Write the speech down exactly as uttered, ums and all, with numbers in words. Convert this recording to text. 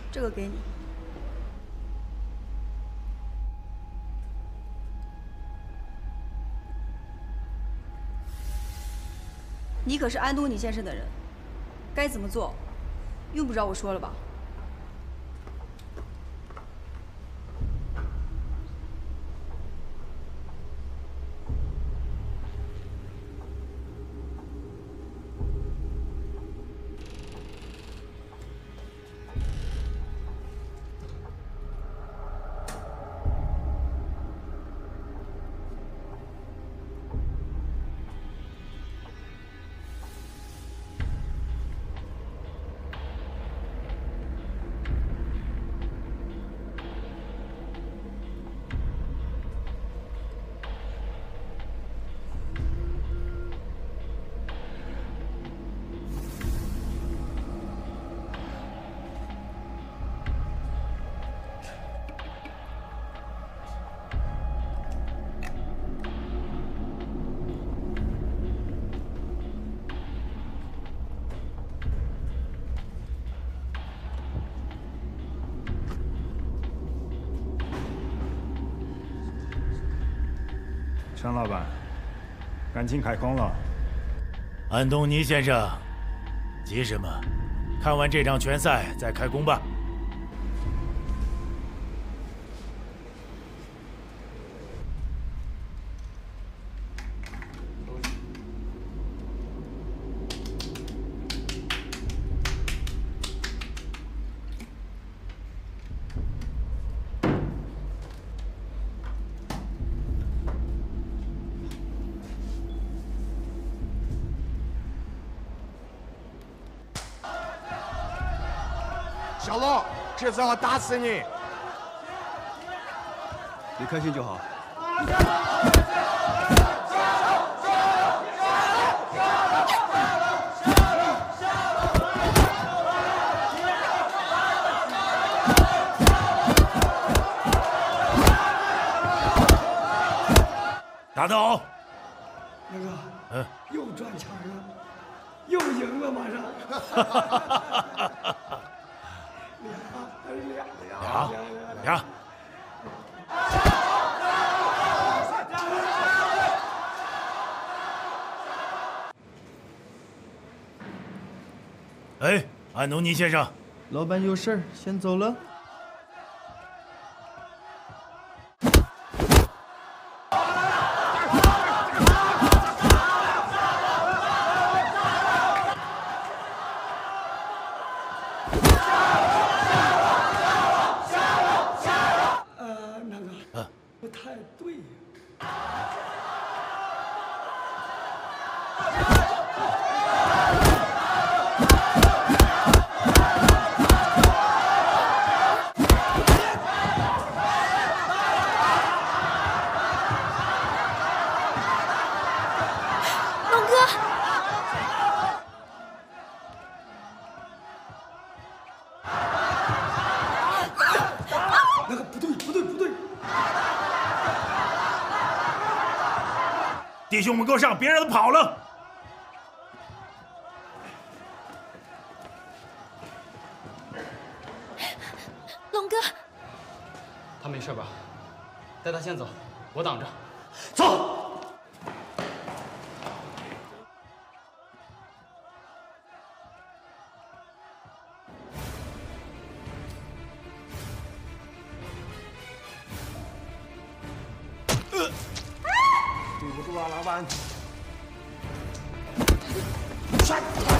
这个给你。你可是安东尼先生的人，该怎么做，用不着我说了吧？ 陈老板，感情开空了。 安东尼先生，急什么？看完这场拳赛再开工吧。 小龙，这次我打死你！ 你开心就好。 打得好！ 那个， 嗯， 又赚钱了，又赢了，马上。 俩俩。哎，安东尼先生， 老板有事儿，先走了。 弟兄们，给我上！别让他跑了！ 龙哥， 他没事吧？带他先走，我挡着。 走。 对不住啊，老板。 杀！